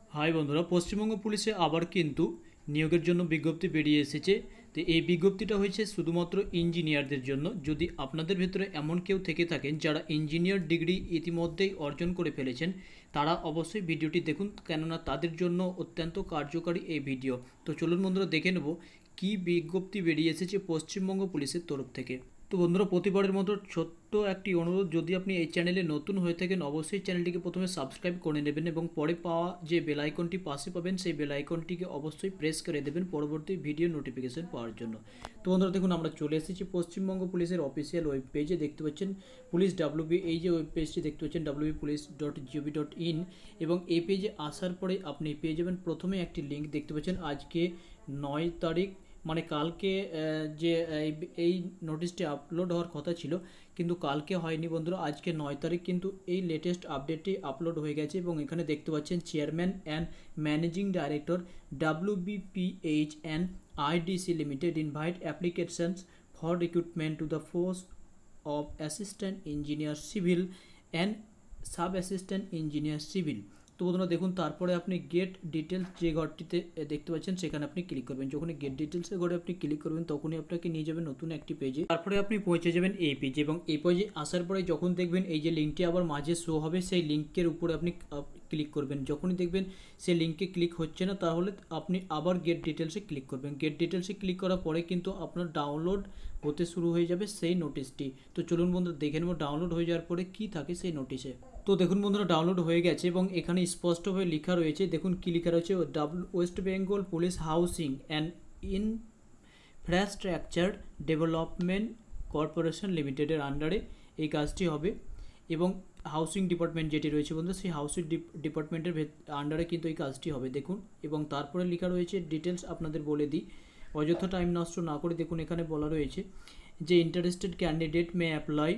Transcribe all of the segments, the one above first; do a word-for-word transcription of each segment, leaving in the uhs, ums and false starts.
High বন্ধুরা, পশ্চিমবঙ্গ পুলিশে আবার কিন্তু নিয়োগের জন্য বিজ্ঞপ্তি বেরিয়ে এসেছে। তো এই বিজ্ঞপ্তিটা হয়েছে শুধুমাত্র ইঞ্জিনিয়ারদের জন্য। যদি আপনাদের ভেতরে এমন কেউ থেকে থাকেন যারা ইঞ্জিনিয়ার ডিগ্রি ইতিমধ্যেই অর্জন করে ফেলেছেন, তারা অবশ্যই ভিডিওটি দেখুন, কেননা তাদের জন্য অত্যন্ত কার্যকারী এই ভিডিও। তো চলুন বন্ধুরা, দেখে নেব কী বিজ্ঞপ্তি বেরিয়ে এসেছে পশ্চিমবঙ্গ পুলিশের তরফ থেকে। তো বন্ধুরা, প্রতিবারের মতো ছোট্ট একটি অনুরোধ, যদি আপনি এই চ্যানেলে নতুন হয়ে থাকেন অবশ্যই চ্যানেলটিকে প্রথমে সাবস্ক্রাইব করে নেবেন এবং পরে পাওয়া যে বেল আইকনটি পাশে পাবেন সেই বেল আইকনটিকে অবশ্যই প্রেস করে দেবেন পরবর্তী ভিডিও নোটিফিকেশন পাওয়ার জন্য। তো বন্ধুরা দেখুন, আমরা চলে এসেছি পশ্চিমবঙ্গ পুলিশের অফিসিয়াল ওয়েব পেজে। দেখতে পাচ্ছেন পুলিশ ডাব্লিউবি, এই যে ওয়েব পেজটি দেখতে পাচ্ছেন WB police dot GOV dot in, এবং এই পেজে আসার পরে আপনি পেয়ে যাবেন প্রথমে একটি লিঙ্ক দেখতে পাচ্ছেন। আজকে নয় তারিখ মানে কালকে যে এই নোটিশটি আপলোড হওয়ার কথা ছিল কিন্তু কালকে হয়নি বন্ধুরা, আজকে নয় তারিখ কিন্তু এই লেটেস্ট আপডেটটি আপলোড হয়ে গেছে। এবং এখানে দেখতে পাচ্ছেন chairman and managing director WBPH and IDC limited invite applications for recruitment to the post of assistant engineer civil and sub assistant engineer civil. তো বন্ধুরা দেখুন, তারপরে আপনি গেট ডিটেলস যে ঘরটিতে দেখতে পাচ্ছেন সেখানে আপনি ক্লিক করবেন। যখনই গেট ডিটেলসের ঘরে আপনি ক্লিক করবেন তখনই আপনাকে নিয়ে যাবেন নতুন একটি পেজে। তারপরে আপনি পৌঁছে যাবেন এই পেজে, এবং এই পেজে আসার পরে যখন দেখবেন এই যে লিঙ্কটি আবার মাঝে শো হবে, সেই লিঙ্কের উপরে আপনি ক্লিক করবেন। যখনই দেখবেন সেই লিঙ্কে ক্লিক হচ্ছে না তাহলে আপনি আবার গেট ডিটেলসে ক্লিক করবেন। গেট ডিটেলসে ক্লিক করার পরে কিন্তু আপনার ডাউনলোড হতে শুরু হয়ে যাবে সেই নোটিশটি। তো চলুন বন্ধুরা দেখে নেব ডাউনলোড হয়ে যাওয়ার পরে কী থাকে সেই নোটিশে। তো দেখুন বন্ধুরা, ডাউনলোড হয়ে গেছে এবং এখানে স্পষ্টভাবে লেখা রয়েছে। দেখুন কী লেখা রয়েছে, W West Bengal police housing and infrastructure development corporation লিমিটেডের আন্ডারে এই কাজটি হবে। এবং হাউসিং ডিপার্টমেন্ট যেটি রয়েছে বন্ধু, সেই হাউসিং ডিপার্টমেন্টের আন্ডারে কিন্তু এই কাজটি হবে দেখুন। এবং তারপরে লেখা রয়েছে ডিটেলস আপনাদের বলে দিই, অযথা টাইম নষ্ট না করে। দেখুন এখানে বলা রয়েছে যে interested candidate may apply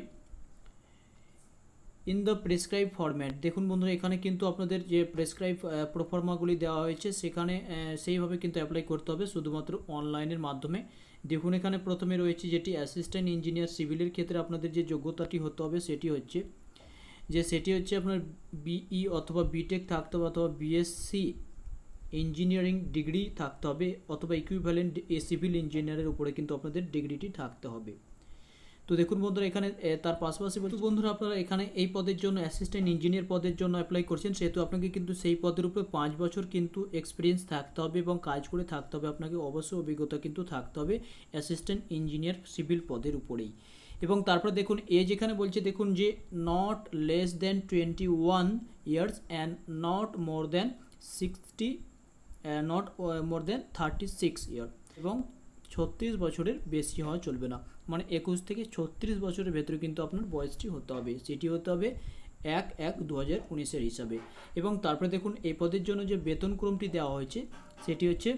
in the prescribe format. দেখুন বন্ধুরা, এখানে কিন্তু আপনাদের যে প্রেসক্রাইব প্রোফর্মাগুলি দেওয়া হয়েছে সেখানে সেইভাবে কিন্তু অ্যাপ্লাই করতে হবে শুধুমাত্র অনলাইনের মাধ্যমে। দেখুন এখানে প্রথমে রয়েছে যেটি অ্যাসিস্ট্যান্ট ইঞ্জিনিয়ার সিভিলের ক্ষেত্রে আপনাদের যে যোগ্যতাটি হতে হবে সেটি হচ্ছে যে সেটি হচ্ছে আপনার বিই অথবা বিটেক থাকতে হবে, অথবা বিএসসি ইঞ্জিনিয়ারিং ডিগ্রি থাকতে হবে, অথবা ইকুইভ্যালেন্ট এ সিভিল ইঞ্জিনিয়ারের উপরে কিন্তু আপনাদের ডিগ্রিটি থাকতে হবে। তো দেখুন বন্ধুরা, এখানে তার পাশাপাশি বলছি বন্ধুরা, আপনারা এখানে এই পদের জন্য অ্যাসিস্ট্যান্ট ইঞ্জিনিয়ার পদের জন্য অ্যাপ্লাই করছেন, সেহেতু আপনাকে কিন্তু সেই পদের উপরে পাঁচ বছর কিন্তু এক্সপিরিয়েন্স থাকতে হবে এবং কাজ করে থাকতে হবে। আপনাকে অবশ্যই অভিজ্ঞতা কিন্তু থাকতে হবে অ্যাসিস্ট্যান্ট ইঞ্জিনিয়ার সিভিল পদের উপরেই। এবং তারপরে দেখুন এজ এখানে বলছে দেখুন যে not less than twenty one years and not more than sixty not more than thirty six year, এবং ছত্রিশ বছরের বেশি হওয়া চলবে না। মানে একুশ থেকে ছত্রিশ বছরের ভেতরে কিন্তু আপনার বয়সটি হতে হবে, সেটি হতে হবে এক এক দু হাজার উনিশের হিসাবে। এবং তারপরে দেখুন এই পদের জন্য যে বেতনক্রমটি দেওয়া হয়েছে সেটি হচ্ছে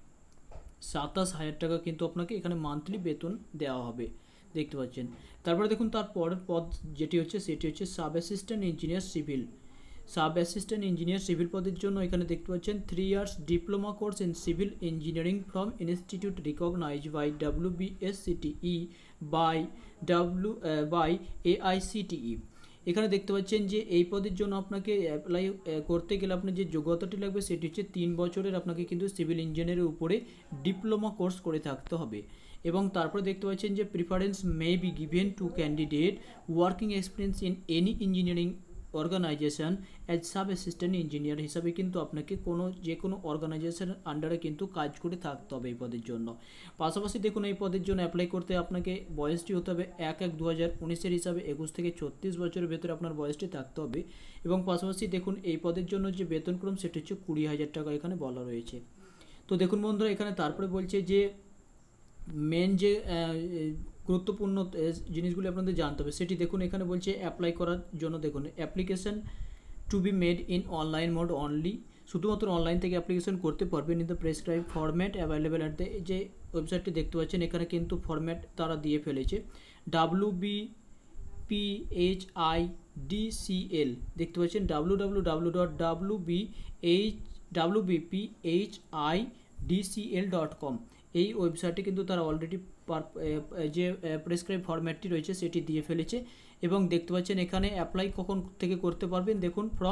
সাতাশ হাজার টাকা কিন্তু আপনাকে এখানে মান্থলি বেতন দেওয়া হবে, দেখতে পাচ্ছেন। তারপরে দেখুন তার পরের পদ যেটি হচ্ছে সেটি হচ্ছে sub assistant engineer civil. Sub assistant engineer civil পদের জন্য এখানে দেখতে পাচ্ছেন three years diploma course in civil engineering from institute recognised by WBSCTE by W by AICTE. এখানে দেখতে পাচ্ছেন যে এই পদের জন্য আপনাকে অ্যাপ্লাই করতে গেলে আপনার যে যোগ্যতাটি লাগবে সেটি হচ্ছে তিন বছরের আপনাকে কিন্তু সিভিল ইঞ্জিনিয়ারের উপরে ডিপ্লোমা কোর্স করে থাকতে হবে। এবং তারপরে দেখতে পাচ্ছেন যে preference may be given to candidate working experience in any engineering organisation as sub assistant engineer হিসাবে কিন্তু আপনাকে কোনো যে কোনো অর্গানাইজেশনের আন্ডারে কিন্তু কাজ করে থাকতে হবে এই পদের জন্য। পাশাপাশি দেখুন এই পদের জন্য অ্যাপ্লাই করতে আপনাকে বয়সটি হতে হবে এক এক দু হাজার উনিশের হিসাবে একুশ থেকে ছত্রিশ বছরের ভেতরে আপনার বয়সটি থাকতে হবে। এবং পাশাপাশি দেখুন এই পদের জন্য যে বেতনক্রম সেটি হচ্ছে কুড়ি হাজার টাকা এখানে বলা রয়েছে। তো দেখুন বন্ধুরা, এখানে তারপরে বলছে যে মেন যে গুরুত্বপূর্ণ জিনিসগুলি আপনাদের জানতে হবে সেটি দেখুন এখানে বলছে অ্যাপ্লাই করার জন্য দেখুন application to be made in online mode only, শুধুমাত্র অনলাইন থেকে অ্যাপ্লিকেশন করতে পারবেন in the prescribe format available at the যে ওয়েবসাইটটি দেখতে পাচ্ছেন এখানে কিন্তু ফরম্যাট তারা দিয়ে ফেলেছে W B P H I D C L, দেখতে পাচ্ছেন W W W dot W B H W B P H I D C L dot com. এই ওয়েবসাইটে কিন্তু তারা অলরেডি যে প্রেসক্রাইব ফরম্যাটটি রয়েছে সেটি দিয়ে ফেলেছে। এবং দেখতে পাচ্ছেন এখানে অ্যাপ্লাই কখন থেকে করতে পারবেন, দেখুন ফ্রম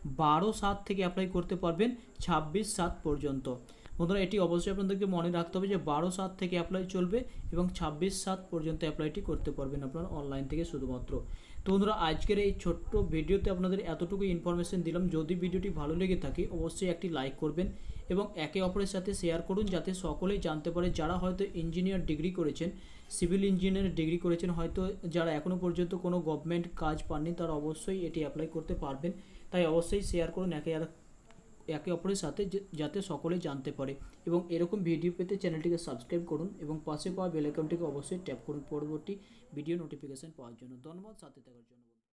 বারো সাত থেকে অ্যাপ্লাই করতে পারবেন ছাব্বিশ সাত পর্যন্ত। বন্ধুরা এটি অবশ্যই আপনাদেরকে মনে রাখতে হবে যে বারো সাত থেকে অ্যাপ্লাই চলবে এবং ছাব্বিশ সাত পর্যন্ত অ্যাপ্লাইটি করতে পারবেন আপনারা অনলাইন থেকে শুধুমাত্র। তো বন্ধুরা আজকের এই ছোট্ট ভিডিওতে আপনাদের এতটুকু ইনফরমেশন দিলাম। যদি ভিডিওটি ভালো লেগে থাকে অবশ্যই একটি লাইক করবেন এবং একে অপরের সাথে শেয়ার করুন, যাতে সকলেই জানতে পারে যারা হয়তো ইঞ্জিনিয়ার ডিগ্রি করেছেন, সিভিল ইঞ্জিনিয়ার ডিগ্রি করেছেন, হয়তো যারা এখনও পর্যন্ত কোনো গভর্নমেন্ট কাজ পাননি তারা অবশ্যই এটি অ্যাপ্লাই করতে পারবেন। তাই অবশ্যই শেয়ার করুন একে আর একে অপরের সাথে, যাতে সকলে জানতে পারে। এবং এরকম ভিডিও পেতে চ্যানেলটিকে সাবস্ক্রাইব করুন এবং পাশে পাওয়া বেল আইকনটিকে অবশ্যই ট্যাপ করুন পরবর্তী ভিডিও নোটিফিকেশন পাওয়ার জন্য। ধন্যবাদ সাথে থাকার জন্য।